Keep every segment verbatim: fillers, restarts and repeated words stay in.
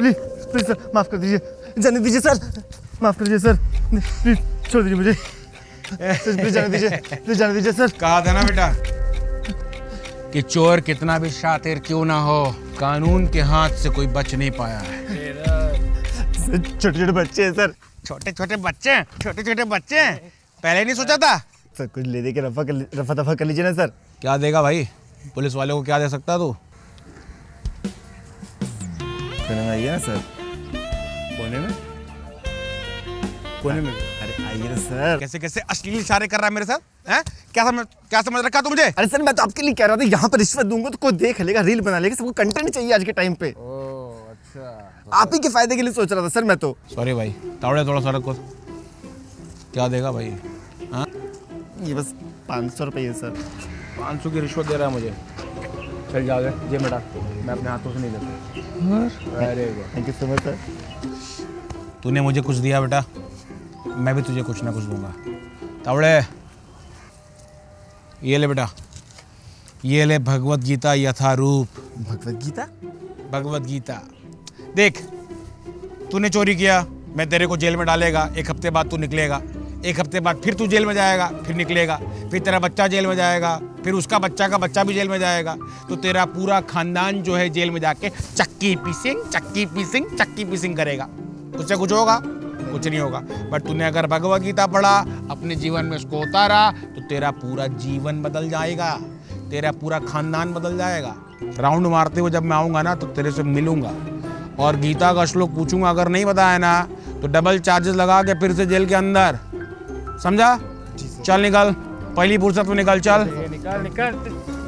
Please please sir माफ कर दीजिए, जाने दीजिए सर, माफ कर दीजिए सर, प्लीज छोड़ दीजिए मुझे, प्लीज जाने दीजिए, प्लीज जाने दीजिए सर। कहा था ना बेटा कि चोर कितना भी शातिर क्यों ना हो, कानून के हाथ से कोई बच नहीं पाया है। छोटे छोटे बच्चे हैं सर। छोटे छोटे बच्चे छोटे छोटे बच्चे पहले नहीं सोचा था सर? कुछ ले दे के रफा कर रफा दफा कर लीजिए ना सर। क्या देगा भाई, पुलिस वाले को क्या दे सकता तू? कोने में आइए ना सर। कोने में? कोने में? अरे आइए ना सर। कैसे कैसे अश्लील इशारे कर रहा है मेरे साथ, हैं? क्या समझ क्या समझ रखा तू मुझे? अरे सर मैं तो आपके लिए कह रहा था, यहाँ पर रिश्वत दूंगा तो कोई देख लेगा, रील बना लेगा, सबको कंटेंट चाहिए आज के टाइम पे। ओह अच्छा, आप ही के फायदे के लिए सोच रहा था सर मैं तो। सॉरी भाई, तावड़े थोड़ा सा रखो। क्या देगा भाई? हाँ ये बस पाँच सौ रुपये है सर। पाँच सौ की रिश्वत दे रहा है मुझे? चल जाओगे जे बेटा, मैं अपने हाथों से नहीं देता। अरे thank you so much sir. तूने मुझे कुछ दिया बेटा, मैं भी तुझे कुछ ना कुछ दूंगा। तावड़े ये ले बेटा, ये ले भगवत गीता यथारूप। भगवत गीता? भगवत गीता देख, तूने चोरी किया, मैं तेरे को जेल में डालेगा, एक हफ्ते बाद तू निकलेगा, एक हफ्ते बाद फिर तू जेल में जाएगा, फिर निकलेगा, फिर तेरा बच्चा जेल में जाएगा, फिर उसका बच्चा का बच्चा भी जेल में जाएगा, तो तेरा पूरा खानदान जो है जेल में जाके चक्की पीसिंग चक्की पीसिंग चक्की पीसिंग करेगा। उससे कुछ होगा? कुछ नहीं होगा। बट तूने अगर भगवत गीता पढ़ा, अपने जीवन में उसको उतारा, तो तेरा पूरा जीवन बदल जाएगा, तेरा पूरा खानदान बदल जाएगा। राउंड मारते हुए जब मैं आऊँगा ना तो तेरे से मिलूंगा और गीता का श्लोक पूछूंगा, अगर नहीं बताया ना तो डबल चार्जेस लगा के फिर से जेल के अंदर, समझा? चल निकल, पहली फुर्सत में निकल, चल निकल निकल।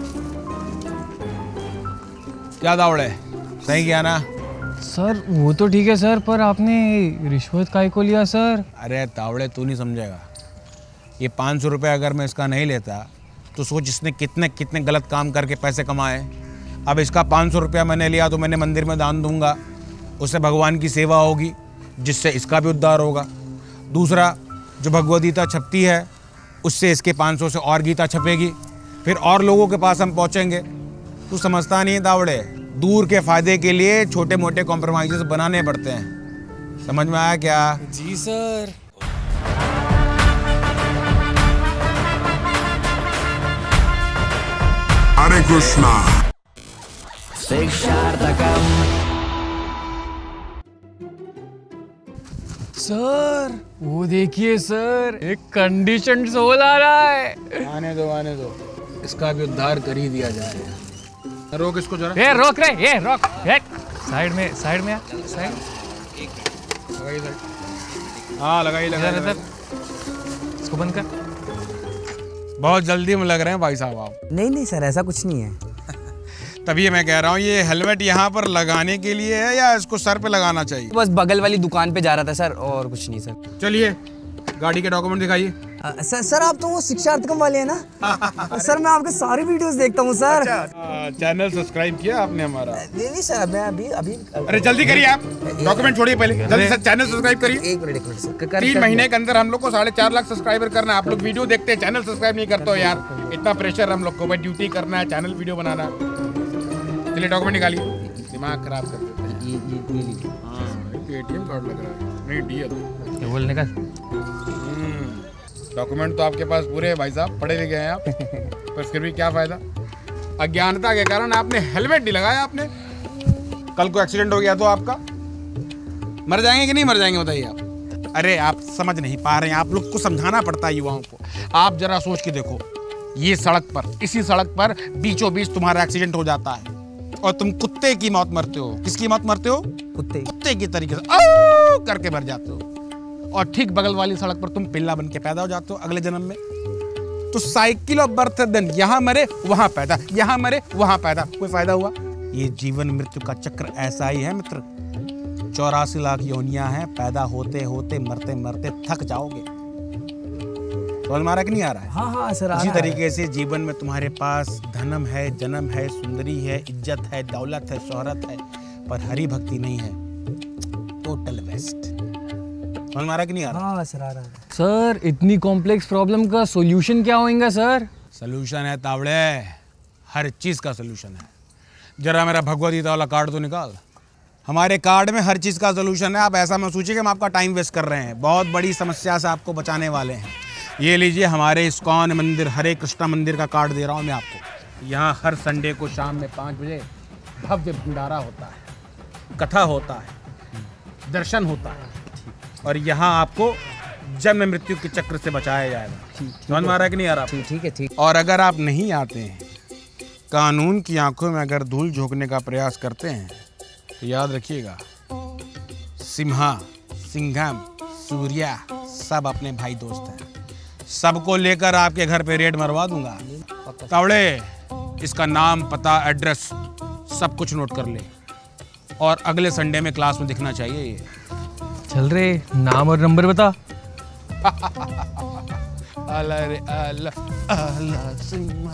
क्या दावड़े, सही किया ना? सर वो तो ठीक है सर, पर आपने रिश्वत काहे को लिया सर? अरे तावड़े तू नहीं समझेगा, ये पाँच सौ रुपये अगर मैं इसका नहीं लेता तो सोच इसने कितने कितने गलत काम करके पैसे कमाए। अब इसका पाँच सौ रुपया मैंने लिया तो मैंने मंदिर में दान दूंगा, उससे भगवान की सेवा होगी, जिससे इसका भी उद्धार होगा। दूसरा, जो भगवद गीता छपती है उससे इसके पाँच सौ से और गीता छपेगी, फिर और लोगों के पास हम पहुँचेंगे। तू समझता नहीं है तावड़े, दूर के फायदे के लिए छोटे मोटे कॉम्प्रोमाइज़ बनाने पड़ते हैं। समझ में आया क्या? जी सर। हरे कृष्णा। सर वो देखिए सर, एक कंडीशन सोल आ रहा है। आने दो आने दो, इसका भी उद्धार कर ही दिया जाएगा। रोक इसको जरा। ए रोक रे, ये रोक, एक साइड में साइड में आ, साइड। लगाइए सर। हाँ लगाइए लगाइए इधर इसको बंद कर। बहुत जल्दी में लग रहे हैं भाई साहब आप। नहीं नहीं सर, ऐसा कुछ नहीं है। तभी मैं कह रहा हूँ, ये हेलमेट यहाँ पर लगाने के लिए है या इसको सर पे लगाना चाहिए? बस बगल वाली दुकान पे जा रहा था सर, और कुछ नहीं सर। चलिए गाड़ी के डॉक्यूमेंट दिखाइए। सर सर आप तो वो शिक्षार्थकम वाले हैं ना? सर मैं आपके सारे वीडियोस देखता हूँ सर। चैनल सब्सक्राइब किया आपने हमारा? नहीं नहीं सर, मैं अभी अभी अरे जल्दी करिए आप, डॉक्यूमेंट छोड़िए पहले, जल्दी से चैनल सब्सक्राइब करिए। एक मिनट एक मिनट सर। तीन महीने के अंदर हम लोग को साढ़े चार लाख सब्सक्राइबर करना है। आप लोग वीडियो देखते हैं, चैनल सब्सक्राइब नहीं करते हो यार। इतना प्रेशर हम लोग को, भाई ड्यूटी करना है, चैनल वीडियो बनाना। चलिए डॉक्यूमेंट निकालिए, दिमाग खराब कर देते हैं। ये ये ये हाँ एटीएम कार्ड लग रहा है, नहीं डी है तो बोल निकाल। डॉक्यूमेंट तो आपके पास पूरे हैं भाई साहब, पढ़े लिखे हैं आप, पर फिर भी क्या फायदा? अज्ञानता के कारण आपने हेलमेट नहीं लगाया। आपने कल को एक्सीडेंट हो गया तो आपका मर जाएंगे कि नहीं मर जाएंगे बताइए आप? अरे आप समझ नहीं पा रहे हैं, आप लोग को समझाना पड़ता है युवाओं को। आप जरा सोच के देखो, ये सड़क पर, इसी सड़क पर बीचों बीच तुम्हारा एक्सीडेंट हो जाता है और तुम कुत्ते की मौत मरते हो। किसकी मौत मरते हो? कुत्ते कुत्ते की तरीके से आओ करके मर जाते हो। और ठीक बगल वाली सड़क पर तुम पिल्ला बन के पैदा हो जाते हो अगले जन्म में। तो साइकिल ऑफ बर्थ देन, यहाँ मरे वहां पैदा, यहाँ मरे वहां पैदा, कोई फायदा हुआ? ये जीवन मृत्यु का चक्र ऐसा ही है मित्र। चौरासी लाख योनियां हैं, पैदा होते होते मरते मरते थक जाओगे। समझ में आ रहा कि नहीं आ रहा है? हाँ हाँ सर। इसी तरीके से जीवन में तुम्हारे पास धनम है, जन्म है, सुंदरी है, इज्जत है, दौलत है, शोहरत है, पर हरि भक्ति नहीं है। Total waste. समझ में आ रहा कि नहीं आ रहा? हाँ सर आ रहा है। सर इतनी कॉम्प्लेक्स प्रॉब्लम का सॉल्यूशन क्या होगा सर? सॉल्यूशन है तावड़े, हर चीज का सॉल्यूशन है। जरा मेरा भगवद गीता वाला कार्ड तो निकाल। हमारे कार्ड में हर चीज़ का सोल्यूशन है। आप ऐसा मत सोचिए कि हम आपका टाइम वेस्ट कर रहे हैं, बहुत बड़ी समस्या से आपको बचाने वाले हैं। ये लीजिए, हमारे इस्कॉन मंदिर हरे कृष्णा मंदिर का कार्ड दे रहा हूँ मैं आपको। यहाँ हर संडे को शाम में पाँच बजे भव्य भंडारा होता है, कथा होता है, दर्शन होता है, और यहाँ आपको जन्म मृत्यु के चक्र से बचाया जाएगा। समझ में आ रहा है कि नहीं आ रहा? ठीक है ठीक। और अगर आप नहीं आते हैं, कानून की आंखों में अगर धूल झोंकने का प्रयास करते हैं, तो याद रखिएगा, सिम्हा, सिंघम, सूर्या सब अपने भाई दोस्त हैं। सबको लेकर आपके घर पे रेड मरवा दूंगा। तावड़े, इसका नाम, पता, एड्रेस सब कुछ नोट कर ले, और अगले संडे में क्लास में दिखना चाहिए ये। चल रे, नाम और नंबर बता। अल्लाह रे अल्लाह, अल्लाह सिम्हा।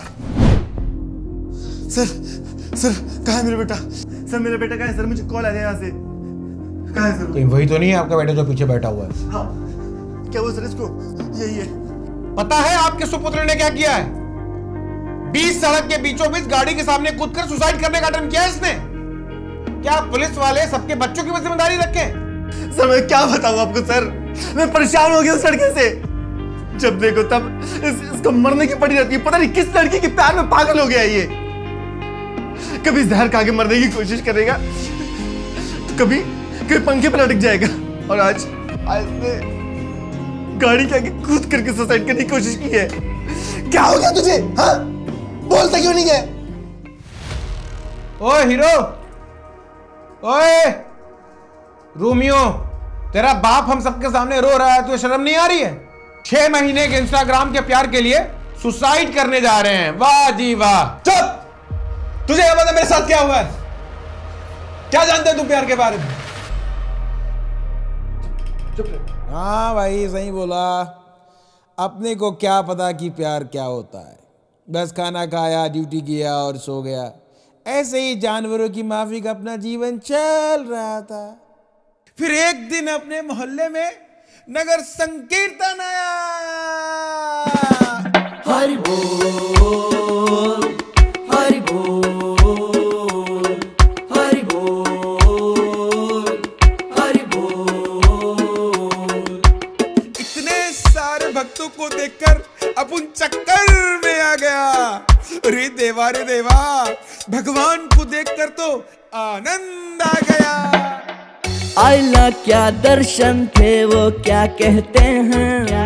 सर सर कहाँ है मेरा बेटा? सर मेरा बेटा कहाँ है? सर मुझे कॉल आ गया यहाँ से। कहाँ है सर? तो वही तो नहीं है आपका बेटा जो पीछे बैठा हुआ है? हाँ। क्या वो सर? इसको यही है। पता है आपके सुपुत्र ने क्या किया है? बीच सड़क के बीचों बीच गाड़ी के सामने कूदकर सुसाइड करने का अटेम्प्ट किया है इसने। क्या पुलिस वाले सबके बच्चों की जिम्मेदारी रखें? सर मैं क्या बताऊं आपको सर, मैं परेशान हो गया उस लड़के से। जब देखो तब इस, इसको मरने की पड़ी रहती है। पता नहीं किस लड़की के प्यार में पागल हो गया है ये। कभी जहर खा के मरने की कोशिश करेगा, तो कभी कभी पंखे पर लटक जाएगा, और आज आज ने गाड़ी के आगे कूद करके सुसाइड करने की कोशिश की है। क्या हो गया तुझे? हाँ, बोलता क्यों नहीं है? ओए हीरो, ओए रोमियो, तेरा बाप हम सबके सामने रो रहा है, तुझे शर्म नहीं आ रही है? छह महीने के इंस्टाग्राम के प्यार के लिए सुसाइड करने जा रहे हैं। वाह जी वाह। चुप! तुझे क्या पता मेरे साथ क्या हुआ है? क्या जानते हैं तुम प्यार के बारे में? चुप रहे। हाँ भाई, सही बोला। अपने को क्या पता कि प्यार क्या होता है। बस खाना खाया, ड्यूटी किया और सो गया। ऐसे ही जानवरों की माफी का अपना जीवन चल रहा था। फिर एक दिन अपने मोहल्ले में नगर संकीर्तन आया। हरि बोल, हरि बोल, हरि बोल, हरि बोल। इतने सारे भक्तों को देखकर अपन चक्कर में आ गया। अरे देवा रे देवा, भगवान को देखकर तो आनंद आ गया। आइला क्या दर्शन थे वो क्या कहते हैं,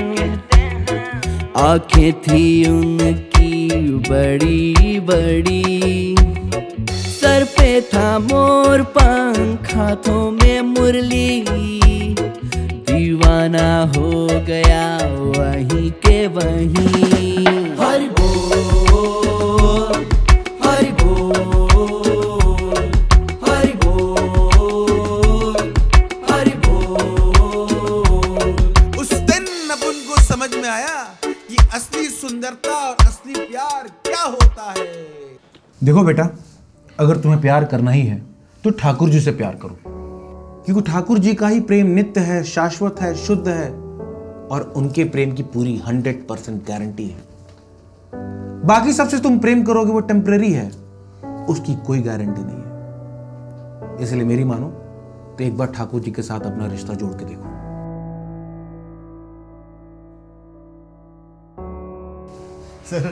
आंखें थी उनकी बड़ी बड़ी, सर पे था मोर पंख, हाथों में मुरली, दीवाना हो गया वहीं के वहीं। हरि बोल, हरि बोल, हरि बोल, हरि बोल। उस दिन अपन को समझ में आया कि असली सुंदरता और असली प्यार क्या होता है। देखो बेटा, अगर तुम्हें प्यार करना ही है तो ठाकुर जी से प्यार करो, क्योंकि ठाकुर जी का ही प्रेम नित्य है, शाश्वत है, शुद्ध है, और उनके प्रेम की पूरी हंड्रेड परसेंट गारंटी है। बाकी सबसे तुम प्रेम करोगे वो टेम्परेरी है, उसकी कोई गारंटी नहीं है। इसलिए मेरी मानो तो एक बार ठाकुर जी के साथ अपना रिश्ता जोड़ के देखो। सर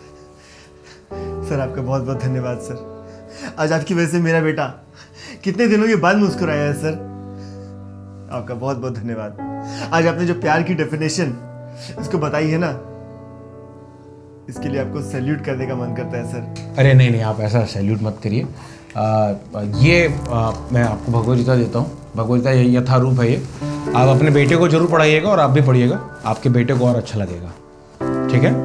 सर आपका बहुत बहुत धन्यवाद सर। आज आपकी वजह से मेरा बेटा कितने दिनों के बाद मुस्कुराया है सर। आपका बहुत बहुत धन्यवाद। आज आपने जो प्यार की डेफिनेशन इसको बताई है ना, इसके लिए आपको सैल्यूट करने का मन करता है सर। अरे नहीं नहीं, आप ऐसा सैल्यूट मत करिए। ये आ, मैं आपको भगवद गीता देता हूँ। भगवद गीता यथारूप है ये। आप अपने बेटे को जरूर पढ़ाइएगा और आप भी पढ़िएगा, आपके बेटे को और अच्छा लगेगा। ठीक है?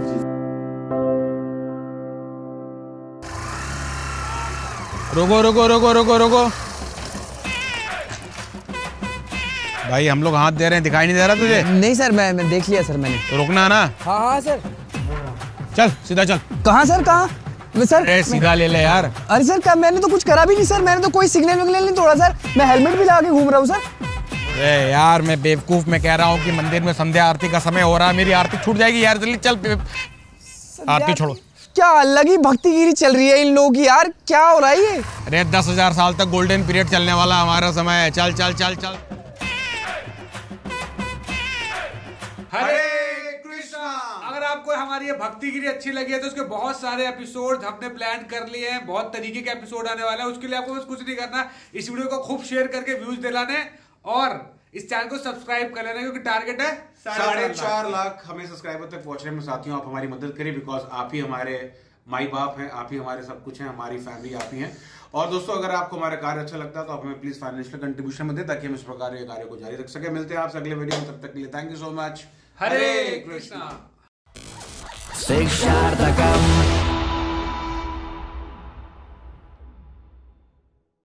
रुको रुको रुको रुको रुको भाई, हम लोग हाथ दे रहे हैं, दिखाई नहीं दे रहा तुझे? नहीं सर, मैं मैं देख लिया सर मैंने। तो रुकना ना। हाँ हाँ सर। चल सीधा चल। कहाँ सर, कहाँ? मैं सर अरे सीधा ले ले यार। अरे सर क्या, मैंने तो कुछ करा भी नहीं सर, मैंने तो कोई सिग्नल विग्नल नहीं तोड़ा सर, मैं हेलमेट भी लगा के घूम रहा हूँ सर। अरे यार, मैं बेवकूफ में कह रहा हूँ कि मंदिर में संध्या आरती का समय हो रहा है, मेरी आरती छूट जाएगी यार। जल्दी चल, आरती छोड़ो। क्या अलग ही भक्तिगिरी चल रही है इन लोगों की यार, क्या हो रहा है ये? अरे दस हजार साल तक गोल्डन पीरियड चलने वाला हमारा समय है। चल चल चल चल। हरे कृष्णा। अगर आपको हमारी ये भक्तिगिरी अच्छी लगी है तो उसके बहुत सारे एपिसोड हमने प्लान कर लिए हैं, बहुत तरीके के एपिसोड आने वाले हैं। उसके लिए आपको बस कुछ नहीं करना, इस वीडियो को खूब शेयर करके व्यूज दिलाने और इस चैनल को सब्सक्राइब कर लेना, क्योंकि टारगेट है साढ़े चार लाख हमें सब्सक्राइबर तक पहुंचने में। साथियों आप हमारी मदद करें, बिकॉज आप ही हमारे माई बाप हैं, आप ही हमारे सब कुछ हैं, हमारी फैमिली आप ही हैं। और दोस्तों अगर आपको हमारा कार्य अच्छा लगता है तो आप हमें प्लीज फाइनेंशियल कंट्रीब्यूशन में दें, ताकि हम इस प्रकार के कार्य को जारी रख सके। मिलते हैं आपसे अगले वीडियो में, तब तक के लिए thank you so much. Hare Krishna. शिक्षार्थकम्